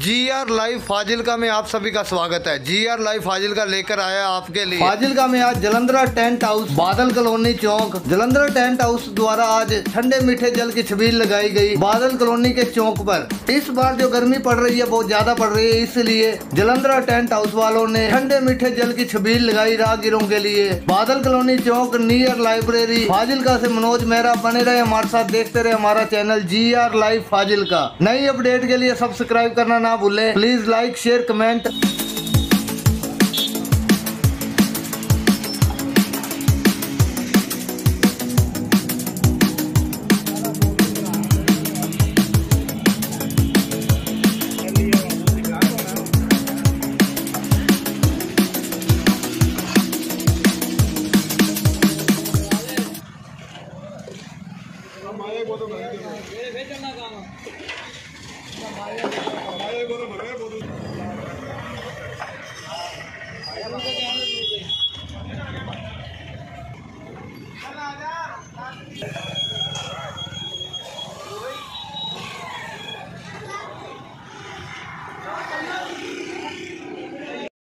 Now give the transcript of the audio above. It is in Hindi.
GR लाइव फाजिलका में आप सभी का स्वागत है। GR लाइव फाजिलका लेकर आया आपके लिए। फाजिलका में आज Jalandhara tent house, Badal colony chowk, Jalandhara tent house द्वारा आज ठंडे मीठे जल की छबील लगाई गई बादल कॉलोनी के चौक पर। इस बार जो गर्मी पड़ रही है बहुत ज्यादा पड़ रही है, इसलिए जलंधरा टेंट हाउस वालों ने ठंडे मीठे जल की छबील लगाई राहगीरों के लिए। Badal colony chowk near library Fazilka से मनोज मेहरा बने रहे हमारे साथ, देखते रहे हमारा चैनल GR लाइव फाजिलका। नई अपडेट के लिए सब्सक्राइब करना ना भूलें। Please like share comment.